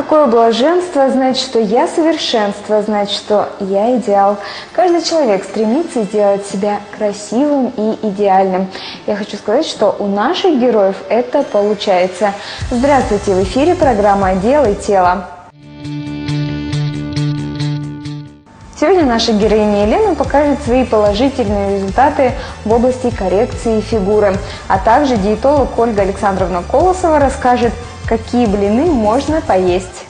какое блаженство знать, что я совершенство, знать, что я идеал. Каждый человек стремится сделать себя красивым и идеальным. Я хочу сказать, что у наших героев это получается. Здравствуйте, в эфире программа «Делай тело». Сегодня наша героиня Елена покажет свои положительные результаты в области коррекции фигуры. А также диетолог Ольга Александровна Колосова расскажет, какие блины можно поесть.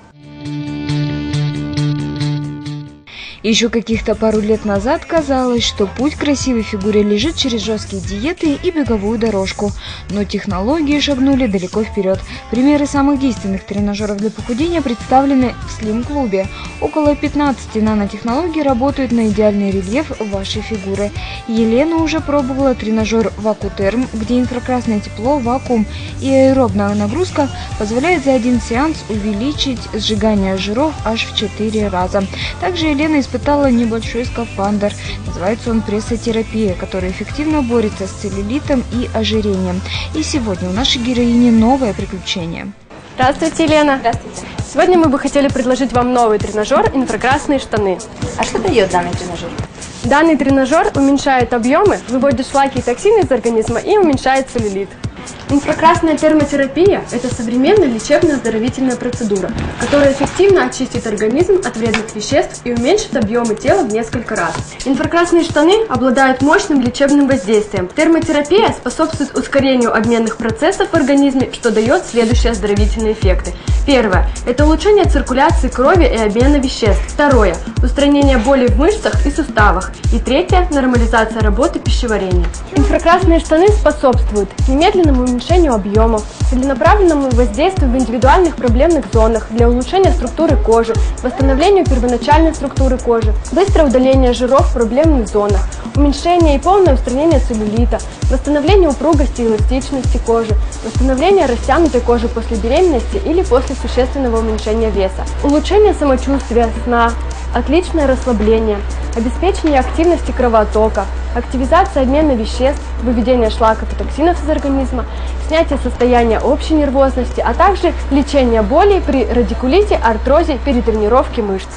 Еще каких-то пару лет назад казалось, что путь к красивой фигуре лежит через жесткие диеты и беговую дорожку. Но технологии шагнули далеко вперед. Примеры самых действенных тренажеров для похудения представлены в Slim-клубе. Около 15 нанотехнологий работают на идеальный рельеф вашей фигуры. Елена уже пробовала тренажер Вакутерм, где инфракрасное тепло, вакуум и аэробная нагрузка позволяет за один сеанс увеличить сжигание жиров аж в 4 раза. Также Елена испытала небольшой скафандр. Называется он прессотерапия, который эффективно борется с целлюлитом и ожирением. И сегодня у нашей героини новое приключение. Здравствуйте, Елена. Здравствуйте. Сегодня мы бы хотели предложить вам новый тренажер «Инфракрасные штаны». А что дает данный тренажер? Данный тренажер уменьшает объемы, выводит шлаки и токсины из организма и уменьшает целлюлит. Инфракрасная термотерапия – это современная лечебно-оздоровительная процедура, которая эффективно очистит организм от вредных веществ и уменьшит объемы тела в несколько раз. Инфракрасные штаны обладают мощным лечебным воздействием. Термотерапия способствует ускорению обменных процессов в организме, что дает следующие оздоровительные эффекты. Первое – это улучшение циркуляции крови и обмена веществ. Второе – устранение боли в мышцах и суставах. И третье – нормализация работы пищеварения. Инфракрасные штаны способствуют немедленному уменьшению объемов, целенаправленному воздействию в индивидуальных проблемных зонах для улучшения структуры кожи, восстановлению первоначальной структуры кожи, быстрое удаление жиров в проблемных зонах, уменьшение и полное устранение целлюлита, восстановление упругости и эластичности кожи, восстановление растянутой кожи после беременности или после существенного уменьшения веса, улучшение самочувствия, сна, отличное расслабление, обеспечение активности кровотока, активизация обмена веществ, выведение шлаков и токсинов из организма, снятие состояния общей нервозности, а также лечение болей при радикулите, артрозе, перетренировке мышц.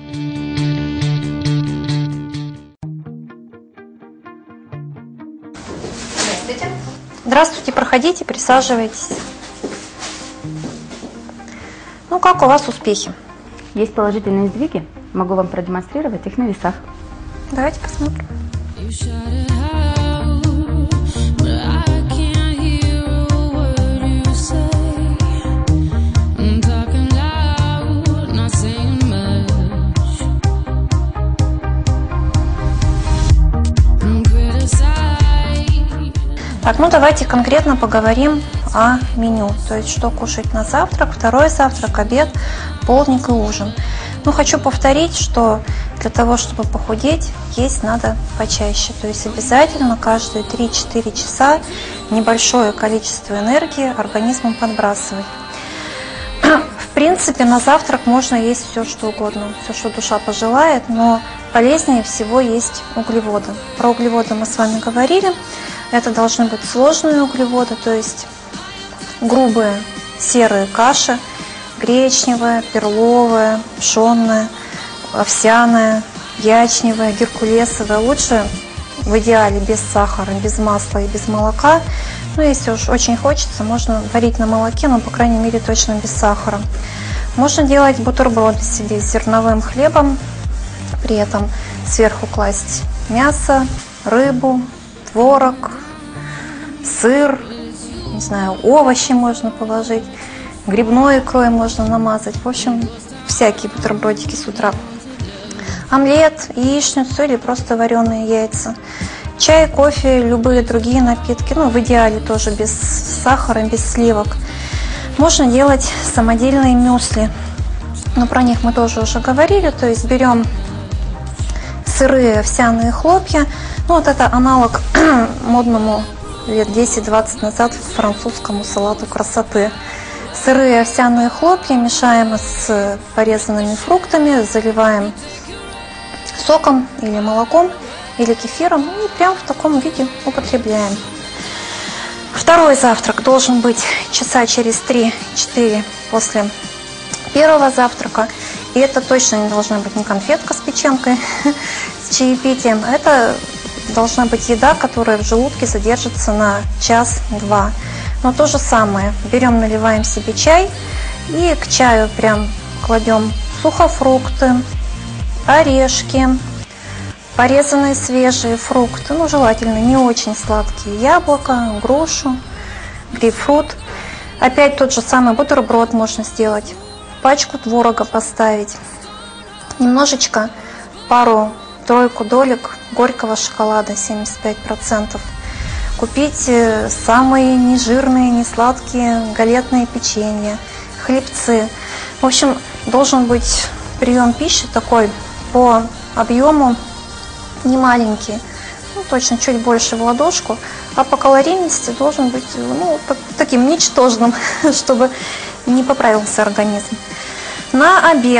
Здравствуйте. Здравствуйте, проходите, присаживайтесь. Ну, как у вас успехи? Есть положительные сдвиги. Могу вам продемонстрировать их на весах. Давайте посмотрим. Так, ну давайте конкретно поговорим о меню. То есть, что кушать на завтрак, второй завтрак, обед, полдник и ужин. Ну, хочу повторить, что для того, чтобы похудеть, есть надо почаще. То есть, обязательно каждые 3-4 часа небольшое количество энергии организмом подбрасывать. В принципе, на завтрак можно есть все, что угодно, все, что душа пожелает, но полезнее всего есть углеводы. Про углеводы мы с вами говорили. Это должны быть сложные углеводы, то есть грубые серые каши, гречневая, перловая, пшенная, овсяная, ячневая, геркулесовая. Лучше в идеале без сахара, без масла и без молока. Но если уж очень хочется, можно варить на молоке, но по крайней мере точно без сахара. Можно делать бутерброды себе с зерновым хлебом, при этом сверху класть мясо, рыбу, творог, сыр, не знаю, овощи можно положить, грибной икрой можно намазать. В общем, всякие бутербродики с утра. Омлет, яичницу или просто вареные яйца. Чай, кофе, любые другие напитки. Ну, в идеале тоже без сахара, без сливок. Можно делать самодельные мюсли. Но про них мы тоже уже говорили. То есть берем сырые овсяные хлопья. Ну, вот это аналог модному лет 10-20 назад французскому салату красоты. Сырые овсяные хлопья мешаем с порезанными фруктами, заливаем соком или молоком, или кефиром и прям в таком виде употребляем. Второй завтрак должен быть часа через 3-4 после первого завтрака. И это точно не должна быть не конфетка с печенкой, с чаепитием. Это должна быть еда, которая в желудке задержится на час-два. Но то же самое. Берем, наливаем себе чай и к чаю прям кладем сухофрукты, орешки, порезанные свежие фрукты, ну желательно не очень сладкие, яблоко, грушу, грейпфрут. Опять тот же самый бутерброд можно сделать, пачку творога поставить, немножечко, пару-тройку долек горького шоколада 75%. Купить самые нежирные, несладкие галетные печенья, хлебцы. В общем, должен быть прием пищи такой по объему не маленький, ну, точно чуть больше в ладошку, а по калорийности должен быть таким ничтожным, чтобы не поправился организм. На обед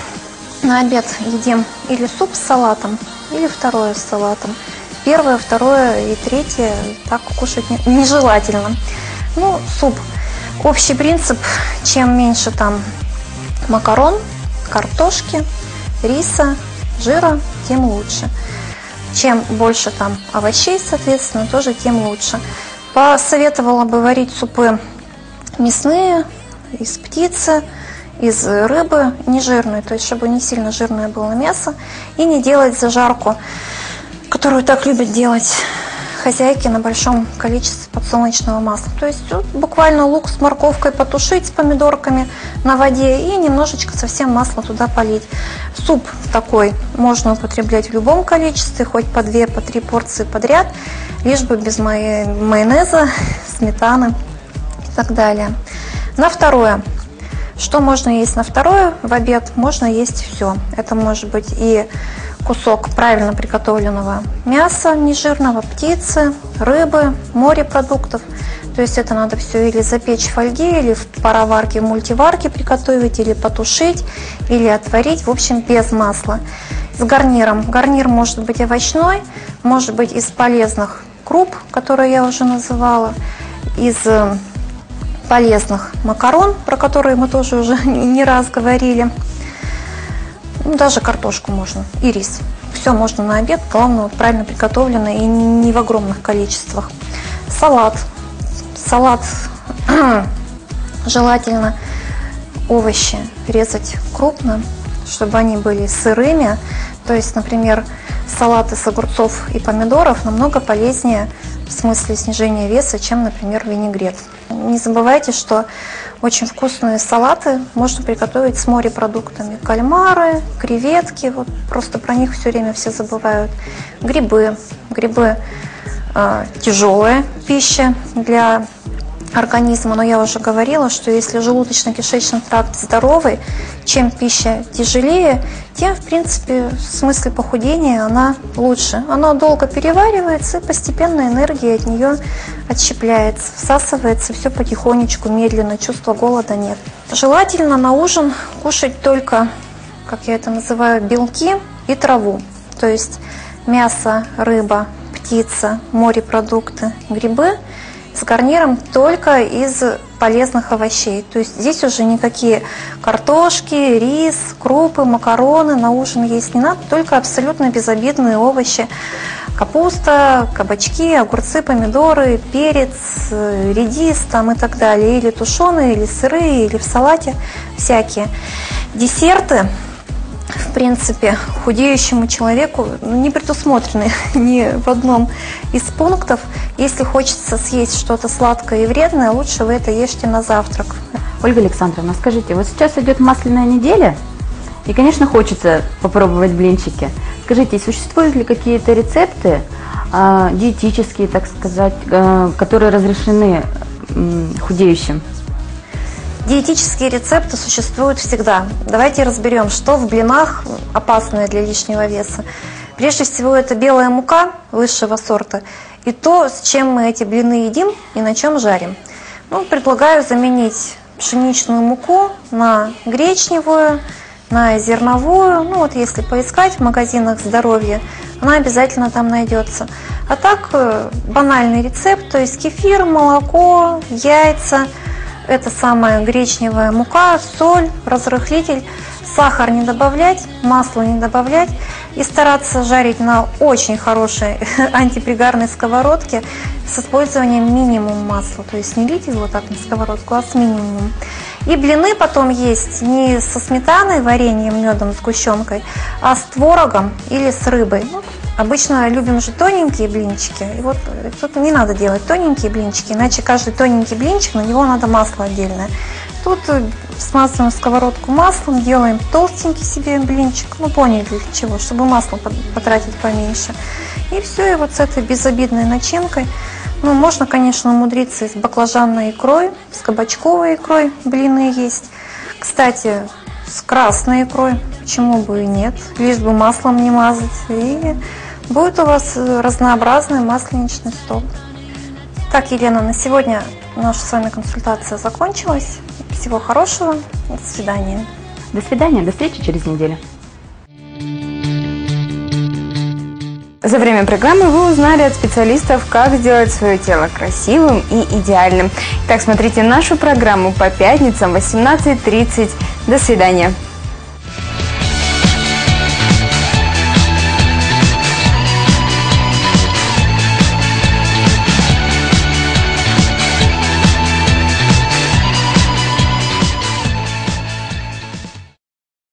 едим или суп с салатом, или второе с салатом. Первое, второе и третье так кушать нежелательно. Ну, суп. Общий принцип, чем меньше там макарон, картошки, риса, жира, тем лучше. Чем больше там овощей, соответственно, тоже тем лучше. Посоветовала бы варить супы мясные, из птицы, из рыбы, не жирные, то есть чтобы не сильно жирное было мясо, и не делать зажарку, которую так любят делать хозяйки на большом количестве подсолнечного масла. То есть буквально лук с морковкой потушить, с помидорками на воде и немножечко совсем масла туда полить. Суп такой можно употреблять в любом количестве, хоть по 2, по 3 порции подряд, лишь бы без майонеза, сметаны и так далее. На второе. Что можно есть на второе? В обед можно есть все. Это может быть и кусок правильно приготовленного мяса нежирного, птицы, рыбы, морепродуктов. То есть это надо все или запечь в фольге, или в пароварке, в мультиварке приготовить, или потушить, или отварить. В общем, без масла. С гарниром. Гарнир может быть овощной, может быть из полезных круп, которые я уже называла, из полезных макарон, про которые мы тоже уже не раз говорили. Даже картошку можно и рис. Все можно на обед, главное правильно приготовлено и не в огромных количествах. Салат. Салат желательно овощи резать крупно, чтобы они были сырыми. То есть, например, салаты с огурцов и помидоров намного полезнее в смысле снижения веса, чем, например, винегрет. Не забывайте, что очень вкусные салаты можно приготовить с морепродуктами. Кальмары, креветки, вот просто про них все время все забывают. Грибы. Грибы тяжелая пища для организма, но я уже говорила, что если желудочно-кишечный тракт здоровый, чем пища тяжелее, тем, в принципе, в смысле похудения она лучше. Она долго переваривается, и постепенно энергия от нее отщепляется, всасывается все потихонечку, медленно, чувства голода нет. Желательно на ужин кушать только, как я это называю, белки и траву. То есть мясо, рыба, птица, морепродукты, грибы с гарниром только из полезных овощей. То есть здесь уже никакие картошки, рис, крупы, макароны на ужин есть не надо, только абсолютно безобидные овощи. Капуста, кабачки, огурцы, помидоры, перец, редис там и так далее. Или тушеные, или сырые, или в салате всякие. Десерты, в принципе, худеющему человеку не предусмотрены ни в одном из пунктов. Если хочется съесть что-то сладкое и вредное, лучше вы это ешьте на завтрак. Ольга Александровна, скажите, вот сейчас идет масляная неделя, и, конечно, хочется попробовать блинчики. Скажите, существуют ли какие-то рецепты диетические, так сказать, которые разрешены худеющим? Диетические рецепты существуют всегда. Давайте разберем, что в блинах опасное для лишнего веса. Прежде всего, это белая мука высшего сорта и то, с чем мы эти блины едим и на чем жарим. Ну, предлагаю заменить пшеничную муку на гречневую, на зерновую. Ну, вот если поискать в магазинах здоровья, она обязательно там найдется. А так, банальный рецепт, то есть кефир, молоко, яйца, Это самая гречневая мука, соль, разрыхлитель, сахар не добавлять, масло не добавлять и стараться жарить на очень хорошей антипригарной сковородке с использованием минимум масла, то есть не лить его так на сковородку, а с минимумом. И блины потом есть не со сметаной, вареньем, медом, сгущенкой, а с творогом или с рыбой. Ну, обычно любим же тоненькие блинчики. И вот тут не надо делать тоненькие блинчики, иначе каждый тоненький блинчик, на него надо масло отдельное. Тут смазываем сковородку маслом, делаем толстенький себе блинчик. Ну, поняли для чего, чтобы масло потратить поменьше. И все, и вот с этой безобидной начинкой. Ну, можно, конечно, умудриться с баклажанной икрой, с кабачковой икрой, блины есть. Кстати, с красной икрой, почему бы и нет, лишь бы маслом не мазать. И будет у вас разнообразный масленичный стол. Так, Елена, на сегодня наша с вами консультация закончилась. Всего хорошего, до свидания. До свидания, до встречи через неделю. За время программы вы узнали от специалистов, как сделать свое тело красивым и идеальным. Так, смотрите нашу программу по пятницам в 18:30. До свидания.